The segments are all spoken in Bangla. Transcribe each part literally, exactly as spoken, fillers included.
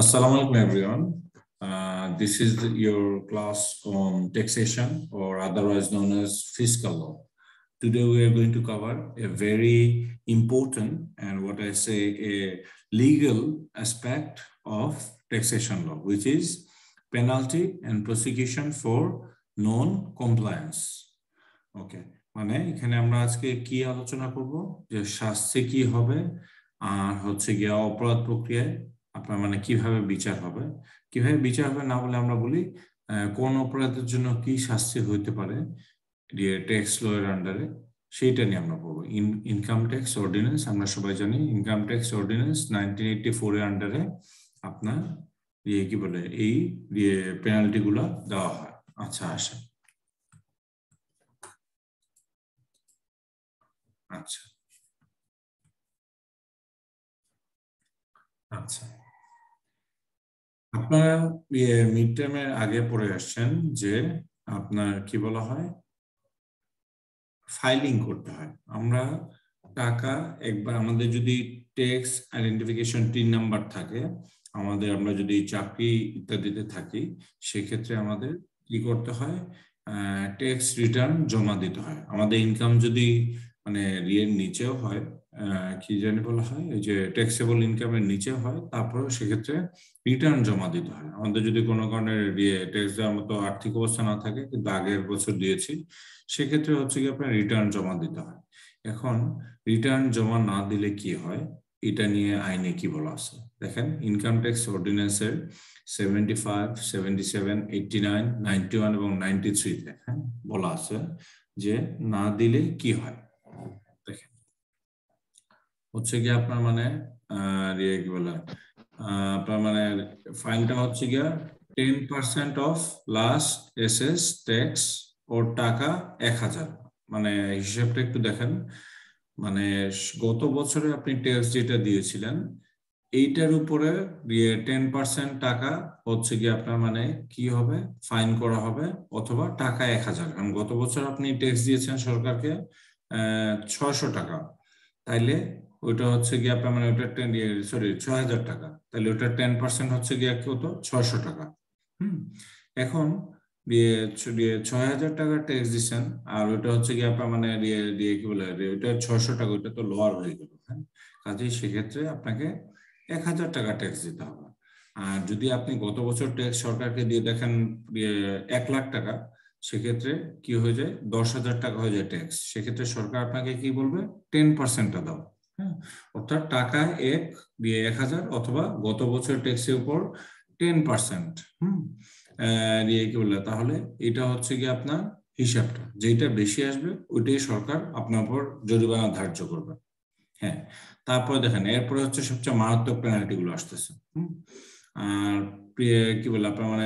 Assalamu alaikum everyone. Uh, this is the, your class on taxation, or otherwise known as fiscal law. Today we are going to cover a very important and what I say a legal aspect of taxation law, which is penalty and prosecution for non-compliance. Okay, মানে এখানে আমরা আজকে কি আলোচনা করব যে শাস্তি কি হবে আর হচ্ছে গিয়ে অপরাধ প্রক্রিয়ায় আপনার মানে কিভাবে বিচার হবে কিভাবে বিচার হবে না বলে আমরা বলি কোন অপরাধের জন্য কি শাস্তি হতে পারে ট্যাক্স ল এর আন্ডারে সেটা নিয়ে আমরা পড়ব ইনকাম ট্যাক্স অর্ডিন্যান্স আমরা সবাই জানি income tax ordinance nineteen eighty four এর আন্ডারে আপনার এই কি বলে এই পেনাল্টি গুলো দেওয়া হয় আচ্ছা আসে আচ্ছা আচ্ছা আপনারা মিড টার্মের আগে পড়ে আসছেন যে আপনার কি বলা হয় ফাইলিং করতে হয় আমরা টাকা একবার আমাদের যদি ট্যাক্স আইডেন্টিফিকেশন টিন নাম্বার থাকে আমাদের আমরা যদি চাকরি ইত্যাদিতে থাকি সেই ক্ষেত্রে আমাদের কি করতে হয় ট্যাক্স রিটার্ন জমা দিতে হয় আমাদের ইনকাম যদি মানে রিয়ের নিচেও হয় কি জানি বলা হয় এই যে ট্যাক্সেবল ইনকামের নিচে হয় তারপরেও সেক্ষেত্রে রিটার্ন জমা দিতে হয় আমাদের যদি কোনো কারণে ট্যাক্স দেওয়ার মতো আর্থিক অবস্থা না থাকে কিন্তু আগের বছর দিয়েছি সেক্ষেত্রে হচ্ছে কি আপনার রিটার্ন জমা দিতে হয় এখন রিটার্ন জমা না দিলে কি হয় এটা নিয়ে আইনে কি বলা আছে দেখেন ইনকাম ট্যাক্স অর্ডিন্যান্সের seventy five seventy seven eighty nine ninety one এবং নাইনটি থ্রিতে হ্যাঁ বলা আছে যে না দিলে কি হয় দেখেন হচ্ছে কি আপনার মানে কি বলে আপনার মানে ফাইনটা হচ্ছে গিয়া টেন পার্সেন্ট অফ লাস্ট এসএস ট্যাক্স ওর টাকা এক হাজার মানে হিসাবটা একটু দেখেন মানে গত বছরে আপনি ট্যাক্স যেটা দিয়েছিলেন এইটার উপরে টেন পার্সেন্ট টাকা হচ্ছে কি আপনার মানে কি হবে ফাইন করা হবে অথবা টাকা এক হাজার কারণ গত বছর আপনি ট্যাক্স দিয়েছেন সরকারকে আহ ছয়শো টাকা তাইলে ওইটা হচ্ছে গিয়ে আপনার মানে ওটা টেন সরি ছয় হাজার টাকা তাহলে ওটা টেন পার্সেন্ট হচ্ছে গিয়ে কত ছয়শো টাকা হুম এখন দিয়ে ছয় হাজার টাকা ট্যাক্স দিচ্ছেন আর ওটা হচ্ছে গিয়ে আপনার মানে দিয়ে কি বলে ওইটা ছয়শো টাকা ওইটা তো লোয়ার হয়ে গেল হ্যাঁ কাজেই সেক্ষেত্রে আপনাকে এক হাজার টাকা ট্যাক্স দিতে হবে আর যদি আপনি গত বছর ট্যাক্স সরকারকে দিয়ে দেখেন এক লাখ টাকা সেক্ষেত্রে কি হয়ে যায় দশ হাজার টাকা হয়ে যায় ট্যাক্স সেক্ষেত্রে সরকার আপনাকে কি বলবে টেন পার্সেন্টটা দাও হ্যাঁ অর্থাৎ টাকা এক দিয়ে এক হাজার অথবা গত বছর ট্যাক্সের উপর টেন পার্সেন্ট হম দিয়ে কি বললে তাহলে এটা হচ্ছে কি আপনার হিসাবটা যেটা বেশি আসবে ওইটাই সরকার আপনার উপর জরিমানা ধার্য করবে হ্যাঁ তারপরে দেখেন এরপরে হচ্ছে সবচেয়ে মারাত্মক পেনাল্টি গুলো আসতেছে হম আর কি বলে আপনার মানে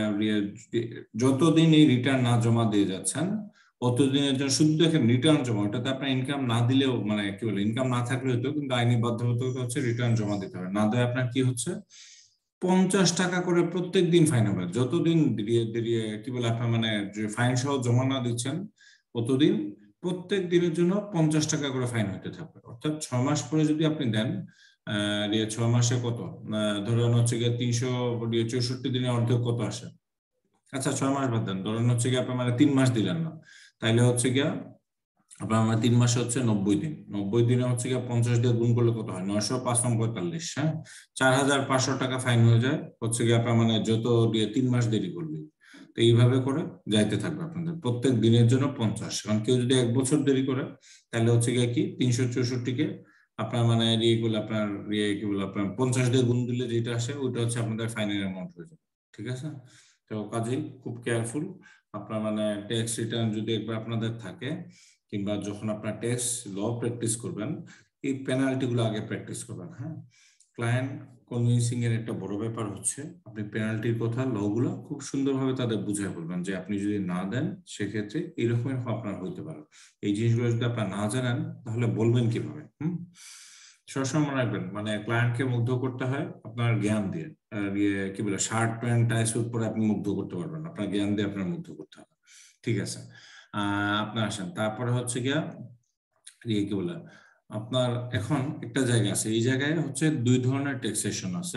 যতদিন এই রিটার্ন না জমা দিয়ে যাচ্ছেন অতদিনের জন্য শুধু দেখেন রিটার্ন জমা ওটাতে আপনার ইনকাম না দিলেও মানে কি বলে ইনকাম না থাকলে হতো কিন্তু আইনি বাধ্যবাধকতা হচ্ছে রিটার্ন জমা দিতে হবে না দেয় আপনার কি হচ্ছে পঞ্চাশ টাকা করে প্রত্যেক দিন ফাইন হবে যতদিন কি বলে আপনার মানে ফাইন সহ জমা না দিচ্ছেন ততদিন প্রত্যেক দিনের জন্য পঞ্চাশ টাকা করে ফাইন হতে থাকবে অর্থাৎ ছয় মাস পরে যদি আপনি দেন আহ ছয় মাসে কত ধরেন হচ্ছে গিয়ে তিনশো চৌষট্টি দিনে অর্ধেক কত আসে আচ্ছা ছয় মাস বাদ দেন ধরেন হচ্ছে গিয়ে আপনার মানে তিন মাস দিলেন না তাইলে হচ্ছে গিয়া আপনার মানে তিন মাসে হচ্ছে নব্বই দিন নব্বই দিনে হচ্ছে গিয়ে পঞ্চাশ দিয়ে গুণ করলে কত হয় নয়শো পাঁচ নং পঁয়তাল্লিশ হ্যাঁ চার হাজার পাঁচশো টাকা ফাইন হয়ে যায় হচ্ছে গিয়ে আপনার মানে যত তিন মাস দেরি করবে তো এইভাবে করে যাইতে থাকবে আপনাদের প্রত্যেক দিনের জন্য পঞ্চাশ কারণ কেউ যদি এক বছর দেরি করে তাহলে হচ্ছে গিয়ে কি তিনশো চৌষট্টিকে আপনার মানে ইয়ে করলে আপনার ইয়ে কি বলে আপনার পঞ্চাশ দিয়ে গুণ দিলে যেটা আসে ওইটা হচ্ছে আপনাদের ফাইনের অ্যামাউন্ট হয়ে যাবে ঠিক আছে তো কাজেই খুব কেয়ারফুল আপনার মানে ট্যাক্স রিটার্ন যদি একবার আপনাদের থাকে কিংবা যখন আপনার ট্যাক্স ল প্র্যাকটিস করবেন এই পেনাল্টি গুলো আগে প্র্যাকটিস করবেন হ্যাঁ ক্লায়েন্ট কনভিন্সিং এর একটা বড় ব্যাপার হচ্ছে আপনি পেনাল্টির কথা ল গুলো খুব সুন্দরভাবে তাদের বুঝিয়ে বলবেন যে আপনি যদি না দেন সেক্ষেত্রে এরকমই আপনার হইতে পারে এই জিনিসগুলো যদি আপনার না জানেন তাহলে বলবেন কিভাবে হম সবসময় মনে রাখবেন মানে ক্লায়েন্টকে মুগ্ধ করতে হয় আপনার জ্ঞান দিয়ে কি বলে শার্ট প্যান্ট টাই স্যুট পরে আপনি মুগ্ধ করতে পারবেন আপনার জ্ঞান দিয়ে আপনার মুগ্ধ করতে হবে ঠিক আছে আহ আপনার আসেন তারপরে হচ্ছে গিয়া ইয়ে কি বলে আপনার এখন একটা জায়গা আছে এই জায়গায় হচ্ছে দুই ধরনের ট্যাক্সেশন আছে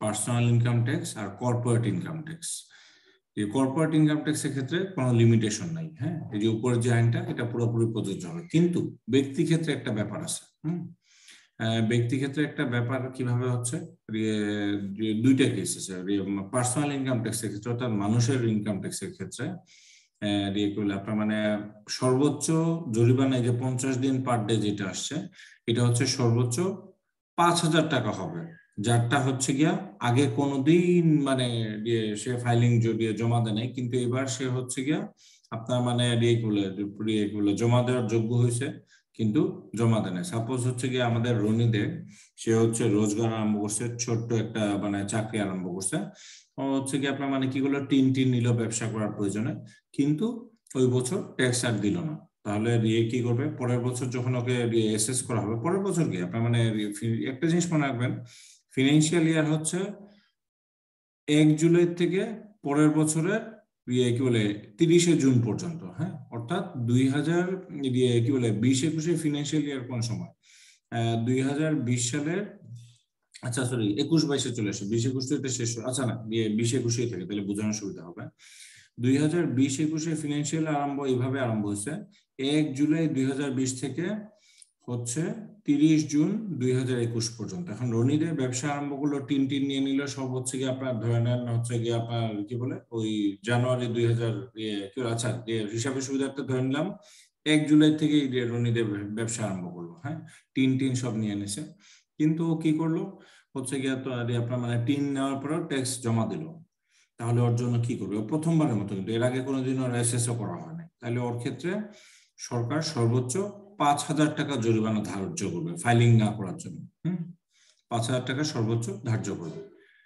পার্সোনাল ইনকাম ট্যাক্স আর কর্পোরেট ইনকাম ট্যাক্স। এই কর্পোরেট ইনকাম ট্যাক্সের ক্ষেত্রে কোনো লিমিটেশন নাই, হ্যাঁ, এই যে উপরের যে আইনটা এটা পুরোপুরি প্রযোজ্য হবে। কিন্তু ব্যক্তি ক্ষেত্রে একটা ব্যাপার আছে। হুম ব্যক্তি ক্ষেত্রে একটা ব্যাপার কিভাবে হচ্ছে, দুইটা কেস আছে। পার্সোনাল ইনকাম ট্যাক্সের ক্ষেত্রে অর্থাৎ মানুষের ইনকাম ট্যাক্সের ক্ষেত্রে আপনার মানে সর্বোচ্চ জরিমানা যে পঞ্চাশ দিন পার ডে যেটা আসছে, এটা হচ্ছে সর্বোচ্চ পাঁচ হাজার টাকা হবে। যারটা হচ্ছে গিয়া আগে কোনোদিন মানে সে ফাইলিং জড়িয়ে জমা দেয় নাই, কিন্তু এবার সে হচ্ছে গিয়া আপনার মানে এগুলো জমা দেওয়ার যোগ্য হয়েছে কিন্তু জমা দেয় না। সাপোজ হচ্ছে গিয়ে আমাদের রনিদের, সে হচ্ছে রোজগার আরম্ভ করছে, ছোট্ট একটা মানে চাকরি আরম্ভ করছে, হচ্ছে কি আপনার মানে কি করলো, টিন টিন নিল ব্যবসা করার প্রয়োজনে, কিন্তু ওই বছর ট্যাক্স আর দিল না। তাহলে রিয়ে কি করবে, পরের বছর যখন ওকে এসএস করা হবে, পরের বছর কি আপনার মানে একটা জিনিস মনে রাখবেন, ফিনান্সিয়াল ইয়ার হচ্ছে এক জুলাই থেকে পরের বছরের কি বলে তিরিশে জুন পর্যন্ত, হ্যাঁ, অর্থাৎ দুই হাজার কি বলে বিশ একুশে ফিনান্সিয়াল ইয়ার কোন সময়, আহ দুই হাজার বিশ সালের আচ্ছা সরি একুশ বাইশে চলে আসে, বিশ একুশ তো এটা শেষ, আচ্ছা না বিশ একুশে থেকে, তাহলে বোঝানোর সুবিধা হবে। দুই হাজার বিশ একুশে ফিনান্সিয়াল আরম্ভ এইভাবে আরম্ভ হয়েছে, এক জুলাই দুই হাজার বিশ থেকে হচ্ছে তিরিশ জুন দুই হাজার একুশ পর্যন্ত। এখন রনিদের ব্যবসা আরম্ভ করলো, টিন টিন নিয়ে নিল, সব হচ্ছে গিয়ে আপনার ধরে নেন হচ্ছে গিয়ে আপনার কি বলে ওই জানুয়ারি দুই হাজার আচ্ছা হিসাবে সুবিধার্থে ধরে নিলাম এক জুলাই থেকে রনিদের ব্যবসা আরম্ভ করলো, হ্যাঁ, টিন টিন সব নিয়ে নিছে। কিন্তু ও কি করলো হচ্ছে গিয়ে তো আপনার মানে টিন নেওয়ার পরেও ট্যাক্স জমা দিল। তাহলে ওর জন্য কি করবে, প্রথমবারের মতো, কিন্তু এর আগে কোনোদিন ওর এসএসও করা হয় না, তাহলে ওর ক্ষেত্রে সরকার সর্বোচ্চ পাঁচ হাজার টাকা জরিমানা ধার্য করবে ফাইলিং না করার জন্য। হম পাঁচ হাজার টাকা সর্বোচ্চ ধার্য করবে।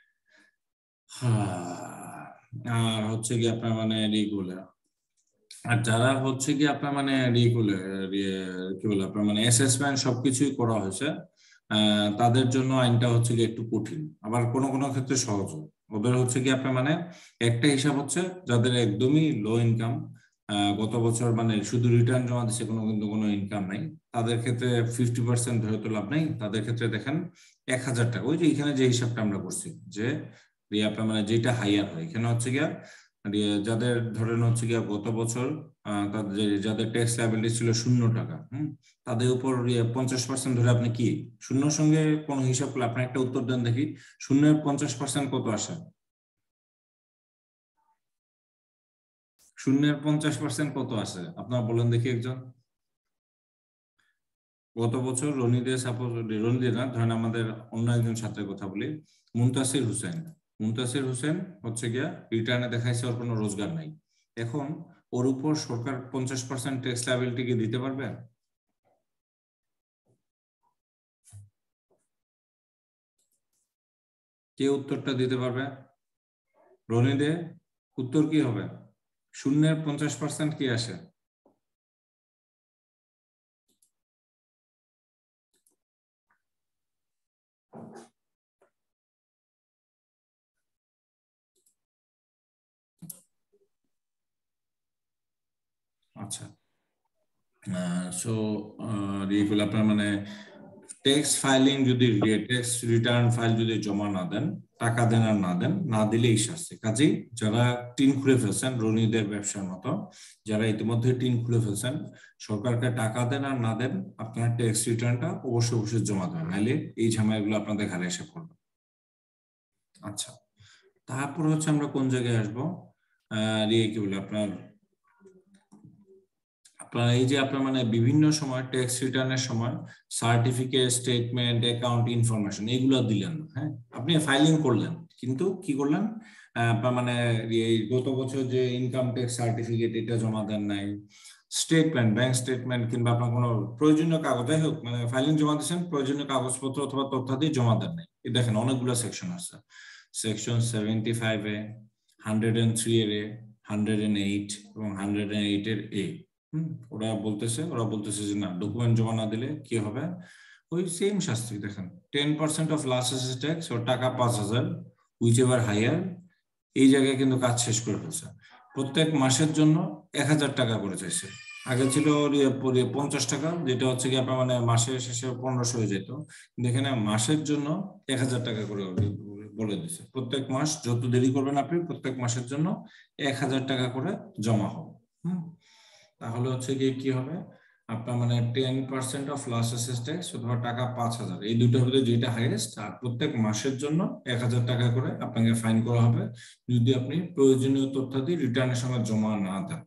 আর হচ্ছে কি আপনার মানে রিগুলো, আর যারা হচ্ছে কি আপনার মানে রিগুলো কি বলে আপনার মানে অ্যাসেসমেন্ট সবকিছুই করা হয়েছে, আহ তাদের জন্য আইনটা হচ্ছে কি একটু কঠিন, আবার কোনো কোনো ক্ষেত্রে সহজ। ওদের হচ্ছে কি আপনার মানে একটা হিসাব হচ্ছে যাদের একদমই লো ইনকাম, গত বছর মানে শুধু রিটার্ন জমা দিচ্ছে, কোনো কিন্তু কোনো ইনকাম নাই, তাদের ক্ষেত্রে ফিফটি পার্সেন্ট ধরে তো লাভ নাই। তাদের ক্ষেত্রে দেখেন এক হাজার টাকা, ওই যে এখানে যে হিসাবটা আমরা করছি যে আপনার মানে যেটা হাইয়ার হয়, এখানে হচ্ছে গিয়া যাদের ধরেন হচ্ছে গিয়া গত বছর তাদের যাদের ট্যাক্স লায়াবিলিটি ছিল শূন্য টাকা, হম তাদের উপর পঞ্চাশ পার্সেন্ট ধরে আপনি কি শূন্যর সঙ্গে কোনো হিসাব করলে আপনি একটা উত্তর দেন দেখি, শূন্যের পঞ্চাশ পার্সেন্ট কত আসে? শূন্যের পঞ্চাশ পার্সেন্ট কত আসে আপনারা বলেন দেখি একজন। গত বছর রনিদের সাপোজ রনিদের না ধরেন আমাদের অন্য একজন ছাত্রের কথা বলি, মুনতাসির হোসেন, মুনতাসির হোসেন হচ্ছে গিয়া রিটার্নে দেখাইছে ওর কোনো রোজগার নাই। এখন ওর উপর সরকার পঞ্চাশ পার্সেন্ট ট্যাক্স লায়াবিলিটি কি দিতে পারবে? কে উত্তরটা দিতে পারবে? রনিদে উত্তর কি হবে? শূন্যের পঞ্চাশ পার্সেন্ট কি আসে? আচ্ছা সো এগুলো আপনার মানে ট্যাক্স ফাইলিং যদি ট্যাক্স রিটার্ন ফাইল যদি জমা না দেন, টাকা দেন আর না দেন, না দিলেই শাস্তি। কাজেই যারা টিন খুলে ফেলছেন রনিদের ব্যবসার মতো, যারা ইতিমধ্যে টিন খুলে ফেলছেন, সরকারকে টাকা দেন আর না দেন আপনার ট্যাক্স রিটার্নটা অবশ্যই অবশ্যই জমা দেন, নাহলে এই ঝামেলাগুলো আপনাদের ঘাড়ে এসে পড়বে। আচ্ছা তারপর হচ্ছে আমরা কোন জায়গায় আসবো, আহ কি বলে আপনার আপনার এই যে আপনার মানে বিভিন্ন সময় ট্যাক্স রিটার্নের সময় সার্টিফিকেট, স্টেটমেন্ট, অ্যাকাউন্ট ইনফরমেশন এগুলো দিলেন, হ্যাঁ, আপনি ফাইলিং করলেন, কিন্তু কি করলেন আপনার মানে এই গত বছর যে ইনকাম ট্যাক্স সার্টিফিকেট এটা জমা দেন নাই, স্টেটমেন্ট, ব্যাংক স্টেটমেন্ট কিংবা আপনার কোনো প্রয়োজনীয় কাগজ, যাই হোক মানে ফাইলিং জমা দিচ্ছেন, প্রয়োজনীয় কাগজপত্র অথবা তথ্যাদি জমা দেন নাই। দেখেন অনেকগুলো সেকশন আছে, সেকশন সেভেন্টি ফাইভ এ, হান্ড্রেড এন্ড থ্রি এর এ, হান্ড্রেড এন্ড এইট এবং হান্ড্রেড এন্ড এইট এর এ। হম ওরা বলতেছে ওরা বলতেছে যে না ডকুমেন্ট জমা না দিলে কি হবে, ওই সেম শাস্তি। দেখেন ten percent of last assess tax ও টাকা পাঁচ হাজার হুইচ এভার হাইয়ার, এই জায়গায় কিন্তু কাজ শেষ করে ফেলছে। প্রত্যেক মাসের জন্য এক হাজার টাকা করে চাইছে, আগে ছিল পঞ্চাশ টাকা, যেটা হচ্ছে কি আপনার মানে মাসের শেষে পনেরোশো হয়ে যেত, কিন্তু এখানে মাসের জন্য এক হাজার টাকা করে বলে দিচ্ছে প্রত্যেক মাস যত দেরি করবেন আপনি প্রত্যেক মাসের জন্য এক হাজার টাকা করে জমা হবে। হুম, তাহলে হচ্ছে গিয়ে কি হবে আপনার মানে ten percent of last assess tax অথবা টাকা পাঁচ হাজার এই দুটোর ভিতরে যেটা হাইয়েস্ট, আর প্রত্যেক মাসের জন্য এক হাজার টাকা করে আপনাকে ফাইন করা হবে যদি আপনি প্রয়োজনীয় তথ্যাদি রিটার্নের সময় জমা না দেন।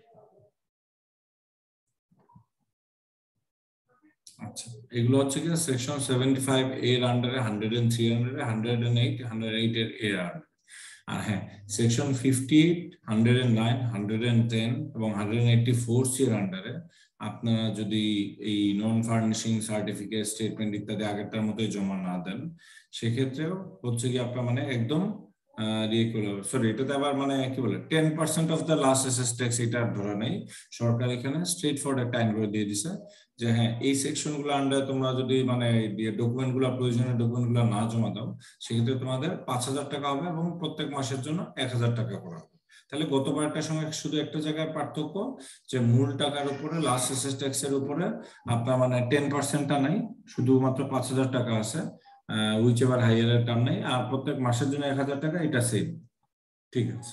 আচ্ছা, এগুলো হচ্ছে কি সেকশন সেভেন্টি ফাইভ এর আন্ডারে hundred and three hundred hundred and eight hundred eight এর এর আন্ডারে। আর হ্যাঁ, section fifty eight hundred and nine hundred and ten এবং hundred and eighty four C এর আন্ডারে আপনারা যদি এই নন ফার্নিশিং সার্টিফিকেট স্টেটমেন্ট ইত্যাদি আগেরটার মতোই জমা না দেন, সেক্ষেত্রেও হচ্ছে কি আপনার মানে একদম সরি এটাতে আবার মানে কি বলে ten percent of the last assess tax এটা ধরা নেই। সরকার এখানে স্ট্রেট ফরওয়ার্ড একটা আইন করে দিয়ে দিছে যে হ্যাঁ এই সেকশন গুলো আন্ডারে তোমরা যদি মানে ডকুমেন্ট গুলো প্রয়োজনীয় ডকুমেন্ট গুলো না জমা দাও সেক্ষেত্রে তোমাদের পাঁচ হাজার টাকা হবে এবং প্রত্যেক মাসের জন্য এক হাজার টাকা করা হবে। তাহলে গতবারটার সঙ্গে শুধু একটা জায়গায় পার্থক্য যে মূল টাকার উপরে লাস্ট এসেস ট্যাক্স এর উপরে আপনার মানে টেন পার্সেন্টটা নাই, শুধুমাত্র পাঁচ হাজার টাকা আছে, উইচ এভার হাইয়ার এর টার্ম নেই, আর প্রত্যেক মাসের জন্য এক হাজার টাকা, এটা সেম। ঠিক আছে,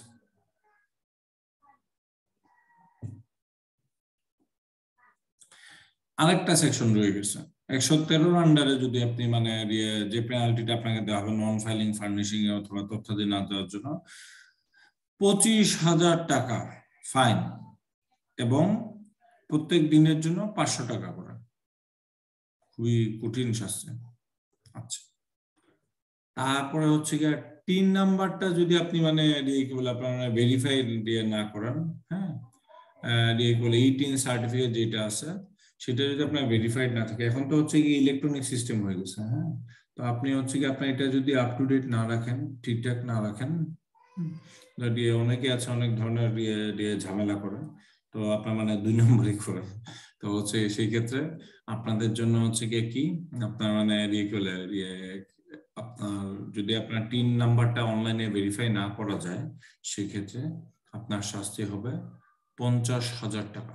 আরেকটা সেকশন রয়ে গেছে একশো তেরোর আন্ডারে যদি আপনি মানে যে পেনাল্টিটা আপনাকে দেওয়া হবে নন ফাইলিং ফার্নিশিং অথবা তথ্যাদি না দেওয়ার জন্য, পঁচিশ হাজার টাকা ফাইন এবং প্রত্যেক দিনের জন্য পাঁচশো টাকা করে, খুবই কঠিন শাস্তি। আচ্ছা, তারপরে হচ্ছে গিয়ে তিন নাম্বারটা যদি আপনি মানে কি বলে আপনার ভেরিফাই দিয়ে না করেন, হ্যাঁ দিয়ে বলে এইটিন সার্টিফিকেট যেটা আছে সেটা যদি আপনার ভেরিফাইড না থাকে, এখন তো হচ্ছে কি ইলেকট্রনিক সিস্টেম হয়ে গেছে, হ্যাঁ তো আপনি হচ্ছে কি আপনার এটা যদি আপ টু ডেট না রাখেন, ঠিকঠাক না রাখেন, দিয়ে অনেকে আছে অনেক ধরনের দিয়ে ঝামেলা করে, তো আপনার মানে দুই নম্বরই করে, তো হচ্ছে সেই ক্ষেত্রে আপনাদের জন্য হচ্ছে কি কি আপনার মানে ইয়ে করলে আপনার যদি আপনার তিন নাম্বারটা অনলাইনে ভেরিফাই না করা যায় সেক্ষেত্রে আপনার শাস্তি হবে পঞ্চাশ হাজার টাকা।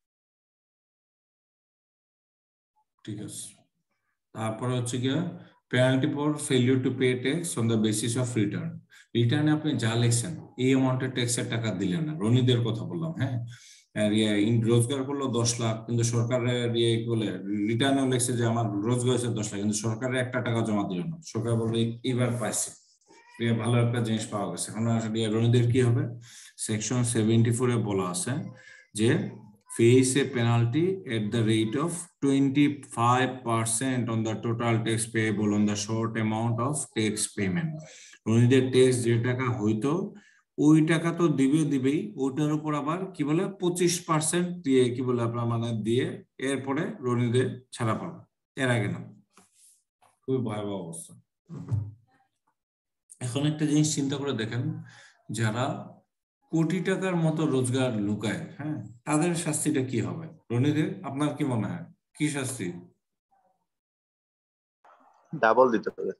ঠিক আছে, তারপরে হচ্ছে গিয়ে penalty for failure to pay tax on the basis of return. রিটার্নে আপনি যা লিখছেন এই অ্যামাউন্টের ট্যাক্সের টাকা দিলেন না, রনিদের কথা বললাম, হ্যাঁ রোজগার করলো দশ লাখ কিন্তু সরকারের ইয়ে বলে রিটার্নেও লিখছে যে আমার রোজগার হয়েছে দশ লাখ কিন্তু সরকারের একটা টাকা জমা দিল না, সরকার বলবে এবার পাইছে ভালো একটা জিনিস পাওয়া গেছে। এখন রনিদের কি হবে, সেকশন সেভেন্টি ফোর এ বলা আছে যে face a penalty at the rate of twenty-five percent on the total tax payable on the short amount of tax payment. রনিদের ট্যাক্স যে টাকা হইতো ওই টাকা তো দিবে দিবেই, ওইটার উপর আবার কি বলে পঁচিশ পার্সেন্ট দিয়ে কি বলে আপনার মানে দিয়ে এরপরে রনিদের ছাড়া পাবে, এর আগে না। খুবই ভয়াবহ অবস্থা। এখন একটা জিনিস চিন্তা করে দেখেন, যারা কোটি টাকার মতো রোজগার লুকায়, হ্যাঁ তাদের শাস্তিটা কি হবে? রনিদের আপনার কি মনে হয় কি শাস্তি? ডাবল দিতে হবে,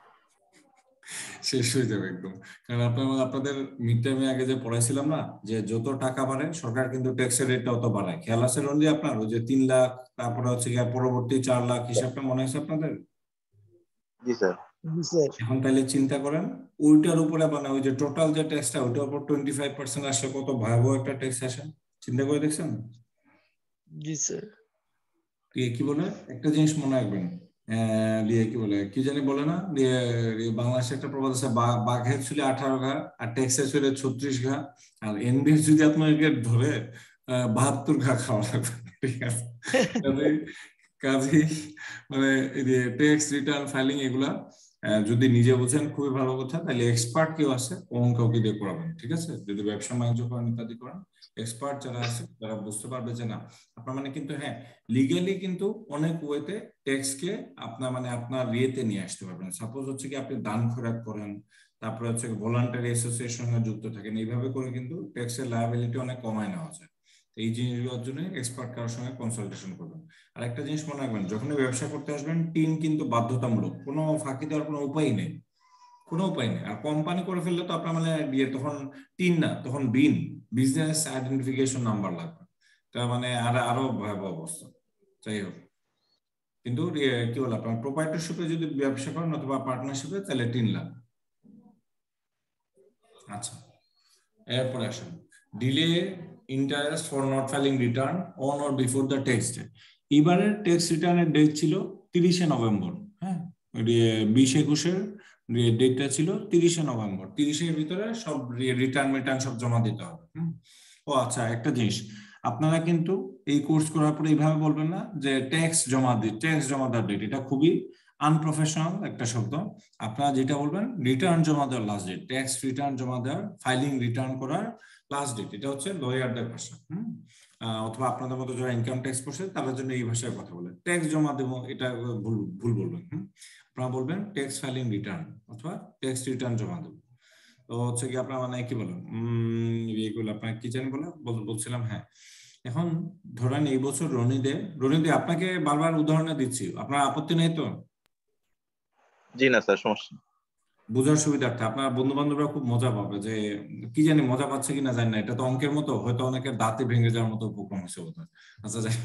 শেষ হয়ে যাবে একদম। কারণ আপনার আপনাদের মিড টাইমে আগে যে পড়াইছিলাম না যে যত টাকা বাড়ে সরকার কিন্তু ট্যাক্সের রেটটা অত বাড়ায়, খেয়াল আছে রনি আপনার? ওই যে তিন লাখ তারপরে হচ্ছে গিয়ে পরবর্তী চার লাখ হিসাবটা মনে হয়েছে আপনাদের? জি স্যার। এখন তাহলে চিন্তা করেন ওইটার উপরে মানে ওই যে টোটাল যে ট্যাক্সটা ওইটার উপর টোয়েন্টি ফাইভ পার্সেন্ট আসলে কত ভয়াবহ একটা ট্যাক্স আসে, চিন্তা করে দেখছেন? জি স্যার। কি বলে একটা জিনিস মনে রাখবেন, কি বলে কি জানি বলে না বাংলাদেশে একটা প্রবাদ আছে, বাঘের চুলে আঠারো ঘা আর ট্যাক্সের চুলে ছত্রিশ ঘা, আর এনবিএর যদি আপনাকে ধরে বাহাত্তর ঘা খাওয়া লাগবে। ঠিক আছে, কাজেই মানে ট্যাক্স রিটার্ন ফাইলিং এগুলা যদি নিজে বুঝেন খুবই ভালো কথা, তাহলে এক্সপার্ট কেউ আছে অঙ্ক কাউকে দিয়ে করাবেন। ঠিক আছে, যদি ব্যবসা বাণিজ্য করেন ইত্যাদি করেন, এক্সপার্ট যারা আছে তারা বুঝতে পারবে যে না আপনার মানে কিন্তু হ্যাঁ লিগালি কিন্তু অনেক ওয়েতে ট্যাক্স কে আপনার মানে আপনার ইয়েতে নিয়ে আসতে পারবেন। সাপোজ হচ্ছে কি আপনি দান খয়রাত করেন, তারপরে হচ্ছে ভলান্টারি অ্যাসোসিয়েশনের সঙ্গে যুক্ত থাকেন, এইভাবে করে কিন্তু ট্যাক্সের লায়াবিলিটি অনেক কমায় নেওয়া যায়। এই জিনিসগুলোর জন্য এক্সপার্ট কারোর সঙ্গে কনসালটেশন করবেন। আর একটা জিনিস মনে রাখবেন, যখনই ব্যবসা করতে আসবেন টিন কিন্তু বাধ্যতামূলক, কোনো ফাঁকি দেওয়ার কোনো উপায় নেই, কোনো উপায় নেই। আর কোম্পানি করে ফেললে তো আপনার মানে দিয়ে তখন টিন না তখন বিন, বিজনেস আইডেন্টিফিকেশন নাম্বার লাগবে, তার মানে আর আরো ভয়াবহ অবস্থা। যাই হোক, কিন্তু কি বলে আপনার প্রোপাইটারশিপে যদি ব্যবসা করেন অথবা পার্টনারশিপে তাহলে টিন লাগবে। আচ্ছা, এরপরে আসেন delay interest for not filing return on or before the tax day. এবারের ট্যাক্স রিটার্নের ডেট ছিল তিরিশে নভেম্বর। হ্যাঁ, বিশ একুশের ডেটটা ছিল তিরিশে নভেম্বর। তিরিশের ভিতরে সব রিটার্ন রিটার্ন সব জমা দিতে হবে। ও আচ্ছা, একটা জিনিস, আপনারা কিন্তু এই কোর্স করার পরে এইভাবে বলবেন না যে ট্যাক্স জমা দি ট্যাক্স জমা দেওয়ার ডেট, এটা খুবই আনপ্রফেশনাল একটা শব্দ। আপনারা যেটা বলবেন রিটার্ন জমা দেওয়ার লাস্ট ডেট, ট্যাক্স রিটার্ন জমা দেওয়ার, ফাইলিং রিটার্ন করার লাস্ট ডেট, এটা হচ্ছে লয়ারদের ভাষা। হুম, অথবা আপনাদের মতো যারা ইনকাম ট্যাক্স করছে তাদের জন্য এই ভাষায় কথা বলে। ট্যাক্স জমা দেবো এটা ভুল ভুল বলবেন। হুম, আপনারা বলবেন ট্যাক্স ফাইলিং রিটার্ন অথবা ট্যাক্স রিটার্ন জমা দেবো। তো হচ্ছে কি আপনার মানে কি বলেন এগুলো আপনার কি জানেন বলে বলছিলাম। হ্যাঁ, এখন ধরেন এই বছর রনিদে রনিদে আপনাকে বারবার উদাহরণে দিচ্ছি, আপনার আপত্তি নেই তো? জি না স্যার, সমস্যা। বোঝার সুবিধার্থে আপনার বন্ধু বান্ধবরা খুব মজা পাবে, যে কি জানি মজা পাচ্ছে কিনা জানি না, এটা তো অঙ্কের মতো, হয়তো অনেকের দাঁতে ভেঙে যাওয়ার মতো উপক্রম হয়েছে বোধ হয়। আচ্ছা যাই,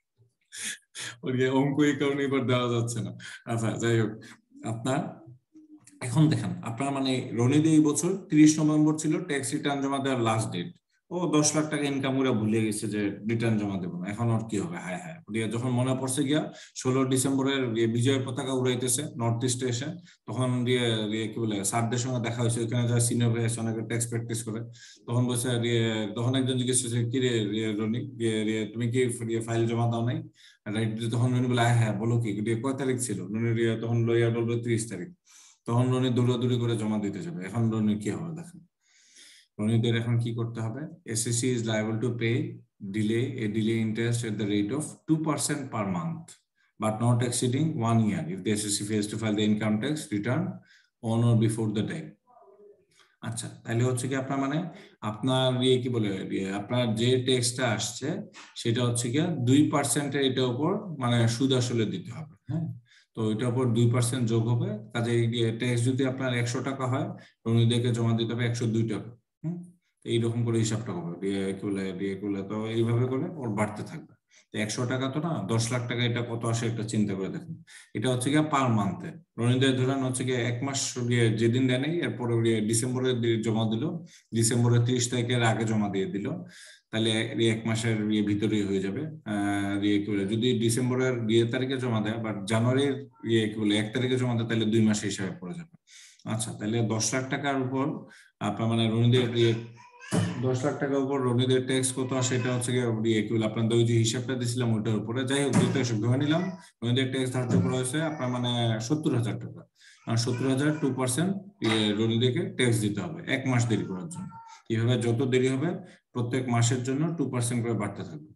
ওই অঙ্ক এই কারণে এবার দেওয়া যাচ্ছে না। আচ্ছা যাই হোক, আপনার এখন দেখেন আপনার মানে রনিদে এই বছর তিরিশ নভেম্বর ছিল ট্যাক্স রিটার্ন জমা দেওয়ার লাস্ট ডেট। ও দশ লাখ টাকা ইনকাম করে ভুলে গেছে যে রিটার্ন জমা দেবো না, এখন ওর কি হবে? হায় হায়, যখন মনে পড়ছে গিয়া ষোলো ডিসেম্বরের বিজয়ের পতাকা উড়াইতেছে নর্থ ইস্টে এসে, তখন দিয়ে কি বলে স্যারদের সঙ্গে দেখা হয়েছে, ওইখানে যারা সিনিয়র ভাই আছে অনেকে ট্যাক্স প্র্যাকটিস করে, তখন বলছে তখন একজন জিজ্ঞেস করছে কি রে রনি তুমি কি ফাইল জমা দাও নাই? তখন রনি বলে হ্যাঁ বলো কি, কয় তারিখ ছিল? তখন লইয়া বলবে ত্রিশ তারিখ। তখন রনি দৌড়াদৌড়ি করে জমা দিতে যাবে। এখন রনি কি হবে দেখেন, রনিদের এখন কি করতে হবে? Assessee is liable to pay delay a delay interest at the rate of two percent per month but not exceeding one year if the assessee fails to file the income tax return on or before the day. আচ্ছা, তাহলে হচ্ছে কি আপনার মানে আপনার ইয়ে কি বলে আপনার যে ট্যাক্সটা আসছে সেটা হচ্ছে কি দুই পার্সেন্টের এটার উপর মানে সুদ আসলে দিতে হবে। হ্যাঁ, তো এটার উপর দুই পার্সেন্ট যোগ হবে, কাজে ট্যাক্স যদি আপনার একশো টাকা হয় রনিদেরকে জমা দিতে হবে একশো দুই টাকা। হম, এইরকম করে হিসাবটা হবে, দিয়ে করলে দিয়ে করলে তো এইভাবে করে ওর বাড়তে থাকবে। একশো টাকা তো না, দশ লাখ টাকা এটা কত আসে একটা চিন্তা করে দেখুন। এটা হচ্ছে গিয়ে পার মান্থে রনিদের ধরেন হচ্ছে গিয়ে এক মাস যেদিন দেয় নেই এরপরে ডিসেম্বরের জমা দিল, ডিসেম্বরের তিরিশ তারিখের আগে জমা দিয়ে দিল, তাহলে এক মাসের ইয়ে ভিতরেই হয়ে যাবে। আহ ইয়ে কি বলে যদি ডিসেম্বরের ইয়ে তারিখে জমা দেয় বা জানুয়ারির ইয়ে কি বলে এক তারিখে জমা দেয় তাহলে দুই মাসে হিসাবে পড়ে যাবে। আচ্ছা, তাহলে দশ লাখ টাকার উপর আপনার মানে রনিদের ইয়ে দশ লাখ টাকার উপর রনিদের ট্যাক্স কত আসে এটা হচ্ছে ইয়ে কি বলে আপনাদের ওই যে হিসাবটা দিয়েছিলাম ওইটার উপরে। যাই হোক দুটো ধরে নিলাম রনিদের ট্যাক্স ধার্য করা হয়েছে আপনার মানে সত্তর হাজার টাকা, আর সত্তর হাজার টু পার্সেন্ট রনিদেরকে ট্যাক্স দিতে হবে এক মাস দেরি করার জন্য। এইভাবে যত দেরি হবে প্রত্যেক মাসের জন্য টু পার্সেন্ট করে বাড়তে থাকবে।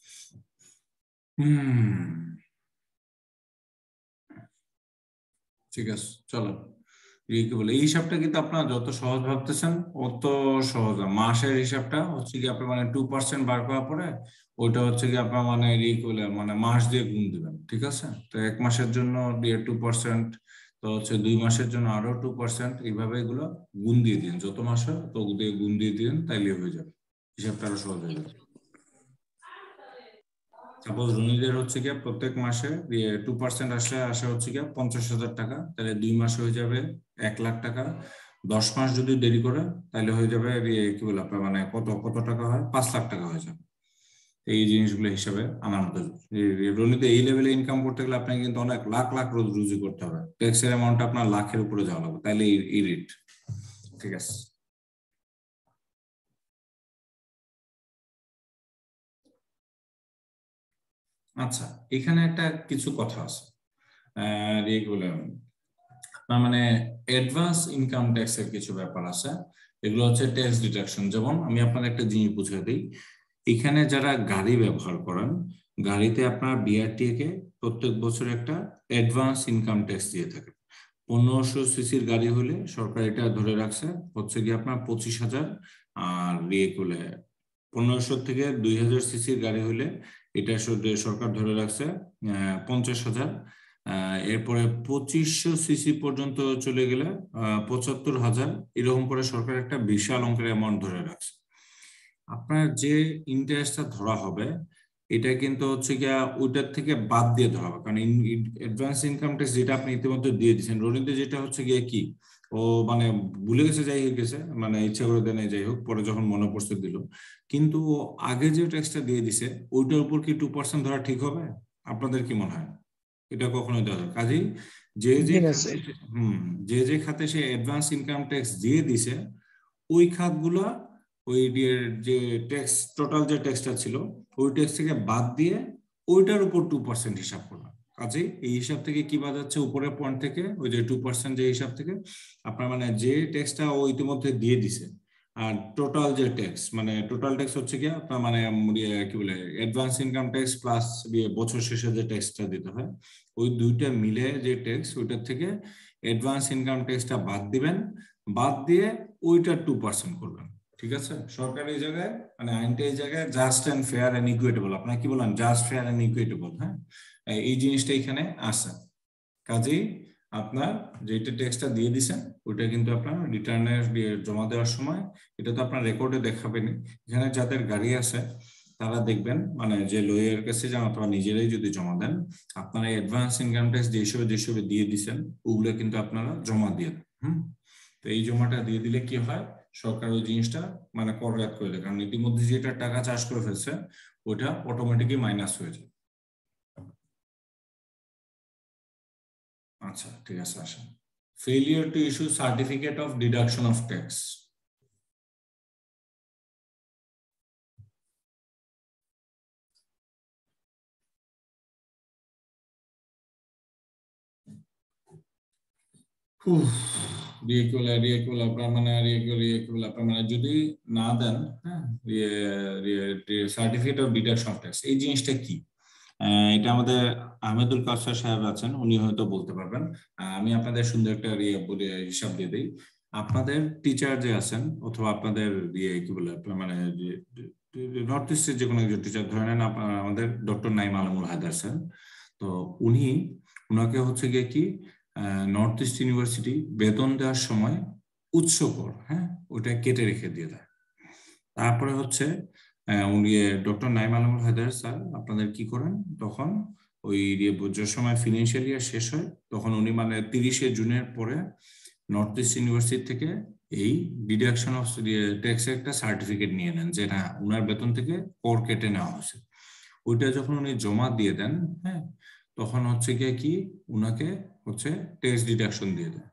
হম, ঠিক আছে চলো, কি বলে এই হিসাবটা কিন্তু আপনার যত সহজ ভাবতেছেন অত সহজ না। মাসের হিসাবটা হচ্ছে কি আপনার মানে টু পার্সেন্ট বার করার পরে ওইটা হচ্ছে কি আপনার মানে মানে মাস দিয়ে গুণ দিবেন। ঠিক আছে, তো এক মাসের জন্য দিয়ে টু পার্সেন্ট, তো হচ্ছে দুই মাসের জন্য আরো টু পার্সেন্ট, এইভাবে এগুলো গুণ দিয়ে দিন, যত মাস হয় তো দিয়ে গুণ দিয়ে দিন, তাইলে হয়ে যাবে, হিসাবটা আরো সহজ হয়ে যাবে। সাপোজ রনিদের হচ্ছে গিয়ে প্রত্যেক মাসে টু পার্সেন্ট আসলে আসে হচ্ছে গিয়ে পঞ্চাশ হাজার টাকা, তাহলে দুই মাসে হয়ে যাবে এক লাখ টাকা। দশ মাস যদি দেরি করে তাহলে হয়ে যাবে কি বলে আপনার মানে কত কত টাকা হয়, পাঁচ লাখ টাকা হয়ে যাবে। এই জিনিসগুলো হিসাবে আনার মতো। রনিতে এই লেভেলে ইনকাম করতে গেলে আপনাকে কিন্তু অনেক লাখ লাখ রোজ রুজি করতে হবে, ট্যাক্সের অ্যামাউন্টটা আপনার লাখের উপরে যাওয়া লাগবে, তাহলে এই রেট। ঠিক আছে, আচ্ছা এখানে একটা কিছু কথা আছে এগুলো আপনার মানে অ্যাডভান্স ইনকাম ট্যাক্স এর কিছু ব্যাপার আছে, এগুলো হচ্ছে ট্যাক্স ডিডাকশন। যেমন আমি আপনার একটা জিনিস বুঝিয়ে দিই, এখানে যারা গাড়ি ব্যবহার করেন গাড়িতে আপনার বিআরটিএ কে প্রত্যেক বছর একটা অ্যাডভান্স ইনকাম ট্যাক্স দিয়ে থাকে। পনেরোশো সিসির গাড়ি হলে সরকার এটা ধরে রাখছে হচ্ছে কি আপনার পঁচিশ হাজার, আর ইয়ে করলে পনেরোশো থেকে দুই হাজার সিসির গাড়ি হলে এটা সরকার ধরে রাখছে আহ পঞ্চাশ হাজার। আহ এরপরে পঁচিশশো সিসি পর্যন্ত চলে গেলে আহ পঁচাত্তর হাজার, এরকম করে সরকার একটা বিশাল অঙ্কের অ্যামাউন্ট ধরে রাখছে। আপনার যে ইন্টারেস্টটা ধরা হবে এটা কিন্তু হচ্ছে গিয়া ওইটার থেকে বাদ দিয়ে ধরা হবে, কারণ অ্যাডভান্স ইনকাম ট্যাক্স যেটা আপনি ইতিমধ্যে দিয়ে দিচ্ছেন রনিতে, যেটা হচ্ছে গিয়ে কি ও মানে ভুলে গেছে, যাই হোক গেছে, মানে ইচ্ছা করে দেয় যাই হোক, পরে যখন মনে পড়ছে দিল, কিন্তু আগে যে ট্যাক্সটা দিয়ে দিছে ওইটার উপর কি টু পার্সেন্ট ধরা ঠিক হবে? আপনাদের কি মনে হয়? এটা কখনোই দেওয়া যাবে। কাজেই যে যে খাতে হম যে যে খাতে সে অ্যাডভান্স ইনকাম ট্যাক্স দিয়ে দিছে ওই খাতগুলা ওই যে ট্যাক্স টোটাল যে ট্যাক্সটা ছিল ওই ট্যাক্স থেকে বাদ দিয়ে ওইটার উপর টু পার্সেন্ট হিসাব করলাম। কাজেই এই হিসাব থেকে কি বাদ যাচ্ছে উপরের পয়েন্ট থেকে, ওই যে টু পার্সেন্ট যে হিসাব থেকে আপনার মানে যে ট্যাক্সটা ও ইতিমধ্যে দিয়ে দিছে আর টোটাল যে ট্যাক্স মানে টোটাল ট্যাক্স হচ্ছে কি আপনার মানে কি বলে অ্যাডভান্স ইনকাম ট্যাক্স প্লাস বছর শেষে যে ট্যাক্সটা দিতে হয় ওই দুইটা মিলে যে ট্যাক্স ওইটার থেকে অ্যাডভান্স ইনকাম ট্যাক্সটা বাদ দিবেন, বাদ দিয়ে ওইটা টু পার্সেন্ট করবেন। ঠিক আছে? সরকার এই জায়গায় মানে আইনটা এই জায়গায় just and fair and equitable, আপনার কি বলেন জাস্ট ফেয়ার অ্যান্ড ইকুইটেবল, হ্যাঁ এই জিনিসটা এখানে আছে। কাজেই আপনার যেটা ট্যাক্সটা দিয়ে দিছেন ওইটা কিন্তু আপনার রিটার্নের জমা দেওয়ার সময় এটা তো আপনার রেকর্ডে দেখাবেন। এখানে যাদের গাড়ি আছে তারা দেখবেন মানে যে লয়ার কাছে যান অথবা নিজেরাই যদি জমা দেন আপনারা অ্যাডভান্স ইনকাম ট্যাক্স যে হিসেবে যে হিসেবে দিয়ে দিচ্ছেন ওগুলো কিন্তু আপনারা জমা দিয়ে দেন। হুম তো এই জমাটা দিয়ে দিলে কি হয় সরকার ওই জিনিসটা মানে কররাত করে দেয়, কারণ ইতিমধ্যে যেটা টাকা চার্জ করে ফেলছে ওটা অটোমেটিকই মাইনাস হয়ে যায়। আচ্ছা ঠিক আছে আসেন, failure to issue certificate of deduction of tax. যদি না দেন হ্যাঁ certificate of deduction of tax এই জিনিসটা কি এটা আমাদের আহমেদুল কাউসার সাহেব আছেন উনি হয়তো বলতে পারবেন। আমি আপনাদের সুন্দর একটা হিসাব দিয়ে দিই। আপনাদের টিচার যে আছেন অথবা আপনাদের ইয়ে কি বলে মানে নর্থ ইস্টের যে কোনো একজন টিচার ধরে নেন আমাদের ডক্টর নাইম আলমুল হায়দার স্যার, তো উনি উনাকে হচ্ছে গিয়ে কি নর্থ ইস্ট ইউনিভার্সিটি বেতন দেওয়ার সময় উৎস কর হ্যাঁ ওটা কেটে রেখে দিয়ে দেয়। তারপরে হচ্ছে উনি ডক্টর নাইম আলমুল হায়দার স্যার আপনাদের কি করেন তখন ওই যে সময় ফিনান্সিয়াল ইয়ার শেষ হয় তখন উনি মানে তিরিশে জুনের পরে নর্থ ইস্ট ইউনিভার্সিটি থেকে এই ডিডাকশন অফ ট্যাক্সের একটা সার্টিফিকেট নিয়ে নেন যে না উনার বেতন থেকে কর কেটে নেওয়া হয়েছে। ওইটা যখন উনি জমা দিয়ে দেন হ্যাঁ তখন হচ্ছে গিয়ে কি উনাকে হচ্ছে ট্যাক্স ডিডাকশন দিয়ে দেন।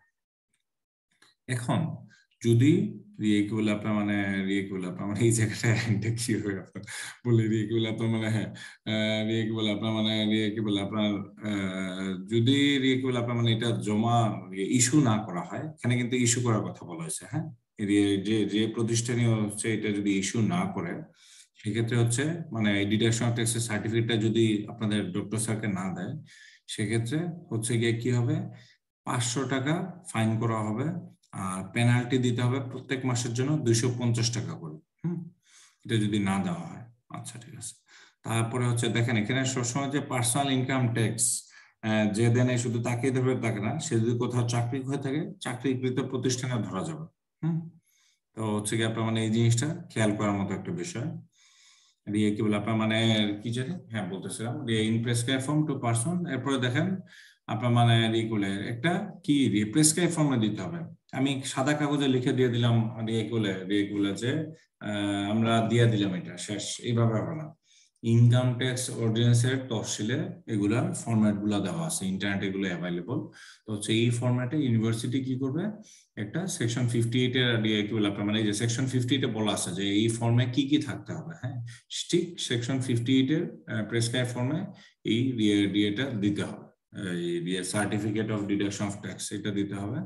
এখন যদি রিয়েকুল আপনার মানে রিয়েকুল আপনার মানে এই জায়গাটা কি হবে আপনার বলে রিয়েকুল আপনার মানে হ্যাঁ রিয়েকুল আপনার মানে রিয়েকুল আপনার যদি রিয়েকুল আপনার মানে এটা জমা ইস্যু না করা হয়, এখানে কিন্তু ইস্যু করার কথা বলা হয়েছে হ্যাঁ যে যে প্রতিষ্ঠানীয় হচ্ছে এটা যদি ইস্যু না করে সেক্ষেত্রে হচ্ছে মানে ডিডাকশন অফ ট্যাক্সের সার্টিফিকেটটা যদি আপনাদের ডক্টর স্যারকে না দেয় সেক্ষেত্রে হচ্ছে গিয়ে কি হবে পাঁচশো টাকা ফাইন করা হবে আর পেনাল্টি দিতে হবে প্রত্যেক মাসের জন্য দুইশো পঞ্চাশ টাকা করে। হুম এটা যদি না দেওয়া হয় আচ্ছা ঠিক আছে। তারপরে হচ্ছে দেখেন এখানে সবসময় যে পার্সোনাল ইনকাম ট্যাক্স যে দেনে শুধু তাকেই ধরবে তাকে না, সে যদি কোথাও চাকরি হয়ে থাকে চাকরিকৃত প্রতিষ্ঠানে ধরা যাবে। হুম তো হচ্ছে কি আপনার মানে এই জিনিসটা খেয়াল করার মতো একটা বিষয়। দিয়ে কি বলে আপনার মানে কি জানি হ্যাঁ বলতেছিলাম in prescribe form to person. এরপরে দেখেন আপনার মানে রিকুলে একটা কি প্রেসক্রাইব ফর্মে দিতে হবে। আমি সাদা কাগজে লিখে দিয়ে দিলাম রিকুলে রিকুলে যে আমরা দিয়ে দিলাম এটা শেষ, এইভাবে হবে না। ইনকাম ট্যাক্স অর্ডিন্যান্সের তফসিলে এগুলা ফরম্যাট গুলা দেওয়া আছে, ইন্টারনেট এগুলো অ্যাভেলেবল। তো হচ্ছে এই ফরম্যাটে ইউনিভার্সিটি কি করবে একটা সেকশন ফিফটি এইট এর আপনার মানে যে সেকশন ফিফটি এইট এ বলা আছে যে এই ফর্মে কি কি থাকতে হবে হ্যাঁ ঠিক সেকশন ফিফটি এইট এর প্রেসক্রাইব ফর্মে এই ডিএটা দিতে হবে, এই certificate of deduction of tax এটা দিতে হবে।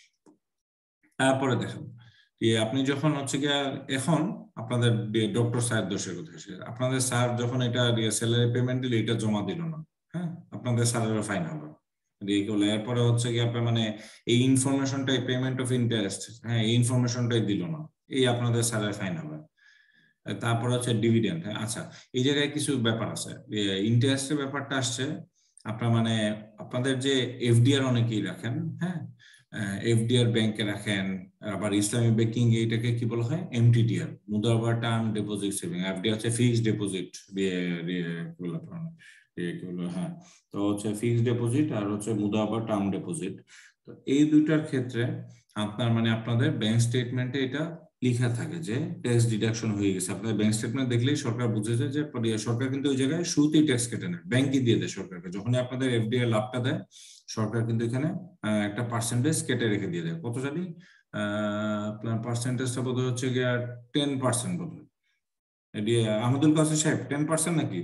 তারপরে দেখেন আপনি যখন হচ্ছে গিয়ে এখন আপনাদের ডক্টর স্যার দোষের কথা আসে, আপনাদের স্যার যখন এটা স্যালারি পেমেন্ট দিলে এটা জমা দিল না হ্যাঁ আপনাদের স্যালারি ফাইন হবে। এরপরে হচ্ছে কি আপনার মানে এই ইনফরমেশনটাই পেমেন্ট অফ ইন্টারেস্ট হ্যাঁ এই ইনফরমেশনটাই দিল না, এই আপনাদের স্যালারি ফাইন হবে। তারপর হচ্ছে ডিভিডেন্ড হ্যাঁ আচ্ছা এই জায়গায় কিছু ব্যাপার আছে, ইন্টারেস্টের ব্যাপারটা আসছে আপনার মানে আপনাদের যে এফডিআর অনেকেই রাখেন, হ্যাঁ, এফডিআর ব্যাংকে রাখেন, আবার ইসলামী ব্যাংকিং এইটাকে কি বলা হয়, এমটিডিআর, মুদ্রা টার্ম ডিপোজিট সেভিং। এফডিআর হচ্ছে ফিক্সড ডিপোজিট, হ্যাঁ, তো হচ্ছে ফিক্সড ডিপোজিট আর হচ্ছে মুদ্রা টার্ম ডিপোজিট। তো এই দুইটার ক্ষেত্রে আপনার মানে আপনাদের ব্যাংক স্টেটমেন্টে এটা লেখা থাকে যে ট্যাক্স ডিডাকশন হয়ে গেছে। আপনাদের ব্যাংক স্টেটমেন্ট দেখলেই সরকার বুঝে যায় যে সরকার কিন্তু ওই জায়গায় শুরুতেই ট্যাক্স কেটে নেয়, ব্যাংকই দিয়ে দেয় সরকারকে। যখনই আপনাদের এফডিআর লাভটা দেয় সরকার কিন্তু এখানে একটা পার্সেন্টেজ কেটে রেখে দিয়ে দেয়। কত জানি আপনার পার্সেন্টেজটা বোধ হচ্ছে গিয়ে টেন পার্সেন্ট বোধ হয়। এটি আহমদুল কাসির সাহেব টেন পার্সেন্ট নাকি?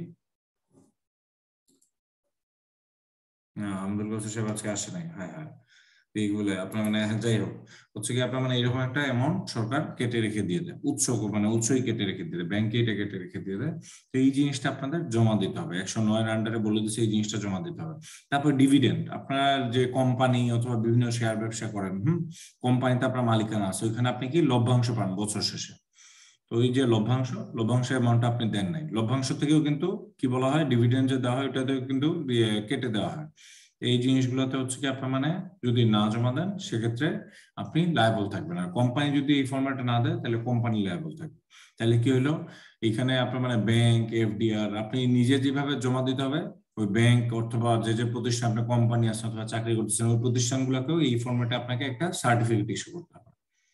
না, আহমদুল কাসির সাহেব আজকে আসে নাই। হ্যাঁ হ্যাঁ, এইগুলো আপনার মানে যাই হোক হচ্ছে কি আপনার মানে এরকম একটা অ্যামাউন্ট সরকার কেটে রেখে দিয়ে দেয়, উৎস মানে উৎসই কেটে রেখে দিয়ে দেয়, ব্যাংকে এটা কেটে রেখে দিয়ে দেয়। তো এই জিনিসটা আপনাদের জমা দিতে হবে, একশো নয়ের আন্ডারে বলে দিচ্ছে এই জিনিসটা জমা দিতে হবে। তারপর ডিভিডেন্ড, আপনার যে কোম্পানি অথবা বিভিন্ন শেয়ার ব্যবসা করেন, হুম, কোম্পানিতে আপনার মালিকানা আছে, ওইখানে আপনি কি লভ্যাংশ পান বছর শেষে। তো ওই যে লভ্যাংশ, লভ্যাংশ অ্যামাউন্টটা আপনি দেন নাই, লভ্যাংশ থেকেও কিন্তু কি বলা হয় ডিভিডেন্ড যে দেওয়া হয় ওটাতেও কিন্তু কেটে দেওয়া হয়। এই জিনিসগুলোতে হচ্ছে কি আপনার মানে যদি না জমা দেন সেক্ষেত্রে আপনি লায়াবল থাকবেন। আর কোম্পানি যদি এই ফরম্যাটে না দেয় তাহলে কোম্পানি লায়াবল থাকবে। তাহলে কি হলো, এখানে আপনার মানে ব্যাংক, এফডিআর আপনি নিজে যেভাবে জমা দিতে হবে, ওই ব্যাংক অথবা যে যে প্রতিষ্ঠান আপনার কোম্পানি আছে অথবা চাকরি করতেছেন ওই প্রতিষ্ঠানগুলোকেও এই ফরম্যাটে আপনাকে একটা সার্টিফিকেট ইস্যু করতে হবে।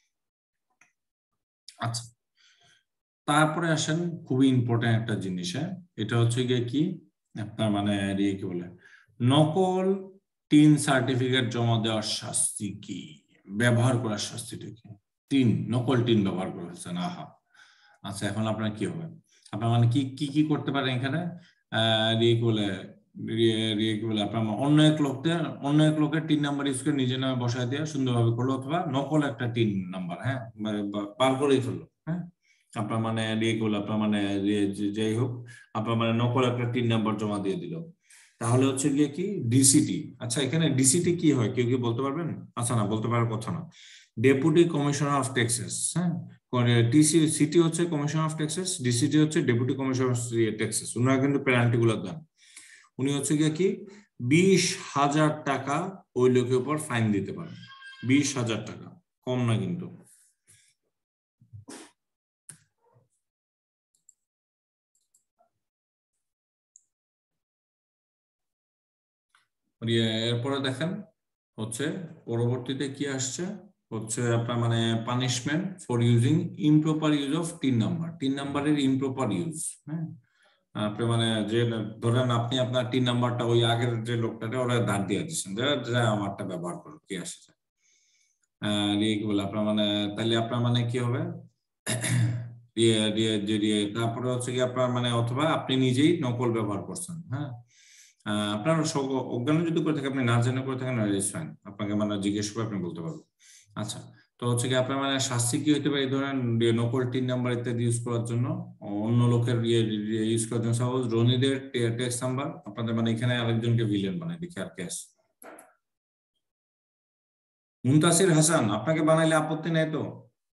আচ্ছা, তারপরে আসেন খুবই ইম্পর্টেন্ট একটা জিনিসে, এটা হচ্ছে গিয়ে কি আপনার মানে কি বলে নকল টিন সার্টিফিকেট জমা দেওয়ার শাস্তি কি, ব্যবহার করার শাস্তিটা কি? টিন, নকল টিন ব্যবহার করে ফেলছেন, আহা। আচ্ছা, এখন আপনার কি হবে, আপনার মানে কি কি কি করতে পারেন এখানে, আহ বলে বলে আপনার অন্য এক লোকদের অন্য এক লোকের টিন নাম্বার ইউজ করে নিজের নামে বসায় দিয়ে সুন্দরভাবে করলো, অথবা নকল একটা টিন নাম্বার, হ্যাঁ, বার করেই ফেললো, হ্যাঁ, আপনার মানে দিয়ে করলো আপনার মানে যাই হোক আপনার মানে নকল একটা টিন নাম্বার জমা দিয়ে দিল, তাহলে হচ্ছে গিয়ে কি ডিসিটি। আচ্ছা, এখানে ডিসিটি কি হয় কেউ কি বলতে পারবেন? আচ্ছা, না, বলতে পারার কথা না, ডেপুটি কমিশনার অফ ট্যাক্সেস, হ্যাঁ, টিসি সিটি হচ্ছে কমিশনার অফ ট্যাক্সেস, ডিসিটি হচ্ছে ডেপুটি কমিশনার অফ ট্যাক্সেস। উনারা কিন্তু পেনাল্টি গুলো দেন। উনি হচ্ছে গিয়ে কি বিশ হাজার টাকা ওই লোকের উপর ফাইন দিতে পারেন, বিশ হাজার টাকা, কম না কিন্তু। এরপরে দেখেন হচ্ছে পরবর্তীতে কি আসছে, হচ্ছে আপনার মানে punishment for using improper use of TIN number, TIN নাম্বারের ইমপ্রপার ইউজ, হ্যাঁ, আপনি মানে যে ধরেন আপনি আপনার টিন নাম্বারটা ওই আগের যে লোকটাকে ওরা ধার দিয়ে দিচ্ছেন, যা আমারটা ব্যবহার করো, কি আসে আহ কি বলে আপনার মানে তাহলে আপনার মানে কি হবে, তারপরে হচ্ছে কি আপনার মানে অথবা আপনি নিজেই নকল ব্যবহার করছেন, হ্যাঁ, আপনার অজ্ঞান যদি করে থাকে, আপনি না জেনে করে থাকেন, আপনাকে মানে জিজ্ঞেস করে আপনি বলতে পারবেন। আচ্ছা, তো হচ্ছে কি আপনার মানে শাস্তি কি হইতে পারে ধরেন নকল টিন নাম্বার ইত্যাদি ইউজ করার জন্য, অন্য লোকের ইউজ করার জন্য। সাপোজ রনিদের ট্যাক্স নাম্বার, আপনাদের মানে এখানে আরেকজনকে ভিলেন বানাই দেখি আর কেস, মুনতাসির হাসান আপনাকে বানাইলে আপত্তি নেই তো?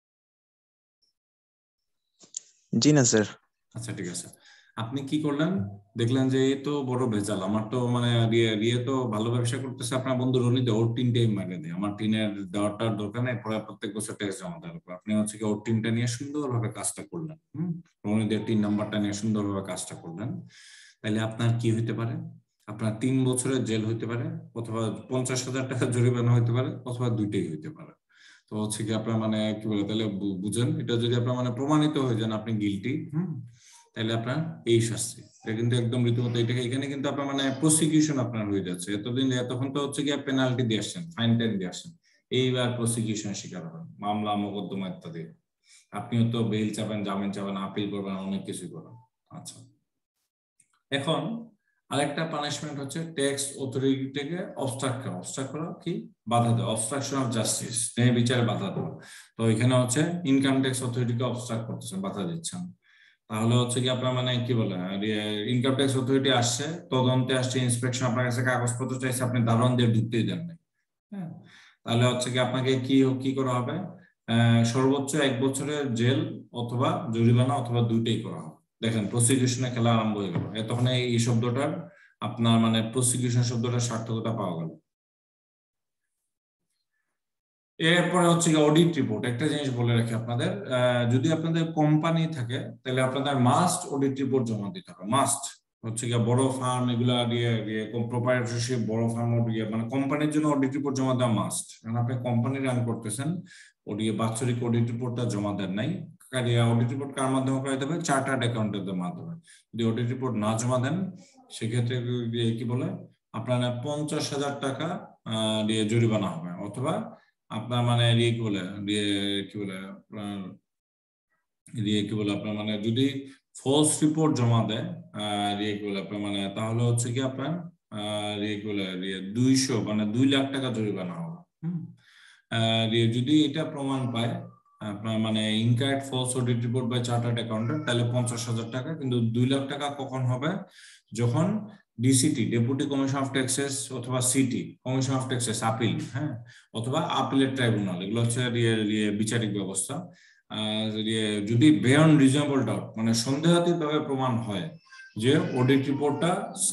জি না স্যার। আচ্ছা, ঠিক আছে, আপনি কি করলেন, দেখলেন যে এই তো বড় ভেজাল, আমার তো মানে রিয়ে তো ভালো ব্যবসা করতেছে, আপনার বন্ধু রনিতে ওর টিনটাই মারিয়ে দেয়, আমার টিনের দেওয়াটার দরকার নেই, পরে প্রত্যেক বছর ট্যাক্স জমা দেওয়ার পর আপনি হচ্ছে কি ওর টিনটা নিয়ে সুন্দরভাবে কাজটা করলেন, হম, রনিদের টিন নাম্বারটা নিয়ে সুন্দরভাবে কাজটা করলেন, তাহলে আপনার কি হইতে পারে, আপনার তিন বছরের জেল হইতে পারে, অথবা পঞ্চাশ হাজার টাকা জরিমানা হইতে পারে, অথবা দুইটাই হইতে পারে। তো হচ্ছে কি আপনার মানে কি বলে তাহলে বুঝেন, এটা যদি আপনার মানে প্রমাণিত হয়ে যান আপনি গিলটি, হম, তাহলে আপনার এই শাস্তি, এটা কিন্তু একদম রীতিমতো এটাকে এখানে কিন্তু আপনার মানে প্রসিকিউশন আপনার হয়ে যাচ্ছে। এতদিন এতক্ষণ তো হচ্ছে কি পেনাল্টি দিয়ে আসছেন, ফাইন টেন দিয়ে আসছেন, এইবার প্রসিকিউশন শিকার হবেন, মামলা মোকদ্দমা ইত্যাদি, আপনিও তো বেল চাবেন, জামিন চাবেন, আপিল করবেন, অনেক কিছু করবেন। আচ্ছা, এখন আরেকটা পানিশমেন্ট হচ্ছে ট্যাক্স অথরিটিকে অবস্ট্রাক্ট করা, অবস্ট্রাক্ট করা কি বাধা দেওয়া, অবস্ট্রাকশন অফ জাস্টিস, ন্যায় বিচারে বাধা দেওয়া। তো এখানে হচ্ছে ইনকাম ট্যাক্স অথরিটিকে অবস্ট্রাক্ট করতেছেন, বাধা দিচ্ছেন, তাহলে হচ্ছে কি আপনার মানে কি বলে ইনকাম ট্যাক্স অথরিটি আসছে, তদন্তে আসছে, ইন্সপেকশন, আপনার কাছে কাগজপত্র চাইছে, আপনি দারোয়ান দিয়ে ঢুকতেই দেন নাই, হ্যাঁ, তাহলে হচ্ছে কি আপনাকে কি কি করা হবে, আহ সর্বোচ্চ এক বছরের জেল অথবা জরিমানা অথবা দুইটাই করা হবে। দেখেন প্রসিকিউশনে খেলা আরম্ভ হয়ে গেল, তখন এই শব্দটার আপনার মানে প্রসিকিউশন শব্দটা সার্থকতা পাওয়া গেল। এরপরে হচ্ছে কি অডিট রিপোর্ট। একটা জিনিস বলে রাখি আপনাদের, যদি আপনাদের কোম্পানি থাকে তাহলে আপনাদের মাস্ট অডিট রিপোর্ট জমা দিতে হবে, মাস্ট। হচ্ছে কি বড় ফার্ম এগুলা দিয়ে প্রোপ্রাইটরশিপ বড় ফার্ম দিয়ে মানে কোম্পানির জন্য অডিট রিপোর্ট জমা দেওয়া মাস্ট। কারণ আপনি কোম্পানি রান করতেছেন, ওদিকে বাৎসরিক অডিট রিপোর্টটা জমা দেন নাই, অডিট রিপোর্ট কার মাধ্যমে করা যাবে? চার্টার্ড অ্যাকাউন্টেন্টের মাধ্যমে। যদি অডিট রিপোর্ট না জমা দেন সেক্ষেত্রে কি বলে আপনার পঞ্চাশ হাজার টাকা দিয়ে জরিমানা হবে, অথবা আপনার মানে ইয়ে কি বলে দিয়ে কি বলে আপনার দিয়ে কি বলে আপনার মানে যদি ফলস রিপোর্ট জমা দেয় ইয়ে কি বলে আপনার মানে তাহলে হচ্ছে কি আপনার ইয়ে কি বলে দুইশো মানে দুই লাখ টাকা জরিমানা হবে। হম যদি এটা প্রমাণ পায় আপনার মানে incorrect false audit report by chartered accountant, তাহলে পঞ্চাশ হাজার টাকা। কিন্তু দুই লাখ টাকা কখন হবে? যখন DCT deputy commission of taxes অথবা CT commission of taxes appeal, হ্যাঁ, অথবা আপিলের ট্রাইব্যুনাল, এগুলো হচ্ছে বিচারিক ব্যবস্থা। যদি বিয়ন্ড রিজনেবল ডাউট মানে সন্দেহাতীত ভাবে প্রমাণ হয় যে অডিট রিপোর্টটা